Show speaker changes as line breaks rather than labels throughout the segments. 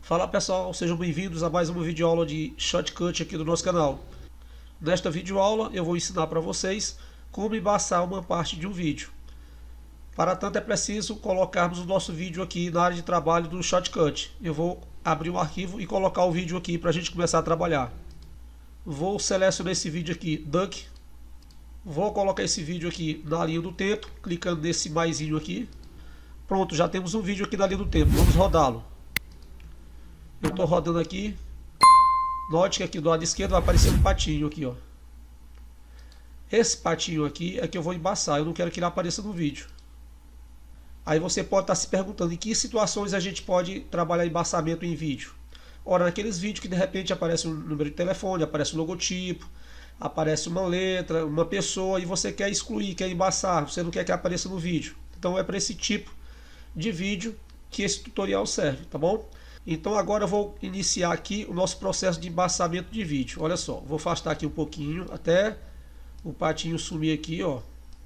Fala pessoal, sejam bem-vindos a mais uma videoaula de Shotcut aqui do nosso canal. Nesta videoaula eu vou ensinar para vocês como embaçar uma parte de um vídeo. Para tanto é preciso colocarmos o nosso vídeo aqui na área de trabalho do Shotcut. Eu vou abrir um arquivo e colocar o vídeo aqui para a gente começar a trabalhar. Vou selecionar esse vídeo aqui, Duck. Vou colocar esse vídeo aqui na linha do tempo, clicando nesse maisinho aqui. Pronto, já temos um vídeo aqui na linha do tempo, vamos rodá-lo. Eu estou rodando aqui. Note que aqui do lado esquerdo vai aparecer um patinho aqui, ó. Esse patinho aqui é que eu vou embaçar, eu não quero que ele apareça no vídeo. Aí você pode estar se perguntando em que situações a gente pode trabalhar embaçamento em vídeo. Ora, naqueles vídeos que de repente aparece um número de telefone, aparece um logotipo, aparece uma letra, uma pessoa e você quer excluir, quer embaçar, você não quer que apareça no vídeo. Então é para esse tipo de vídeo que esse tutorial serve, tá bom? Então agora eu vou iniciar aqui o nosso processo de embaçamento de vídeo. Olha só, vou afastar aqui um pouquinho até o patinho sumir aqui, ó.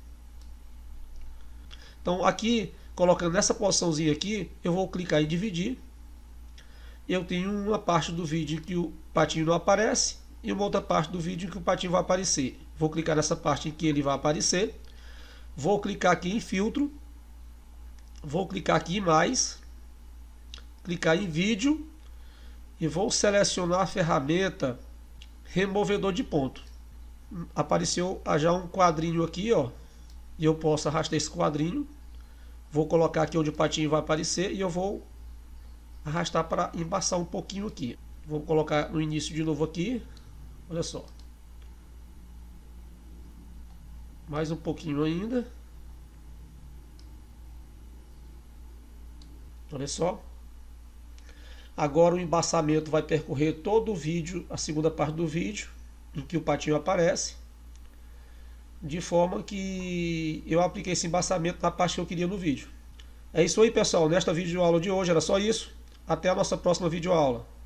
Então aqui, colocando nessa posiçãozinha aqui, eu vou clicar em dividir. Eu tenho uma parte do vídeo em que o patinho não aparece e uma outra parte do vídeo em que o patinho vai aparecer. Vou clicar nessa parte em que ele vai aparecer. Vou clicar aqui em filtro. Vou clicar aqui em mais. Clicar em vídeo e vou selecionar a ferramenta removedor de ponto. Apareceu já um quadrinho aqui, ó, e eu posso arrastar esse quadrinho. Vou colocar aqui onde o patinho vai aparecer e eu vou arrastar para embaçar um pouquinho aqui. Vou colocar no início de novo aqui. Olha só. Mais um pouquinho ainda. Olha só. Agora o embaçamento vai percorrer todo o vídeo, a segunda parte do vídeo, em que o patinho aparece, de forma que eu apliquei esse embaçamento na parte que eu queria no vídeo. É isso aí, pessoal. Nesta videoaula de hoje era só isso. Até a nossa próxima videoaula.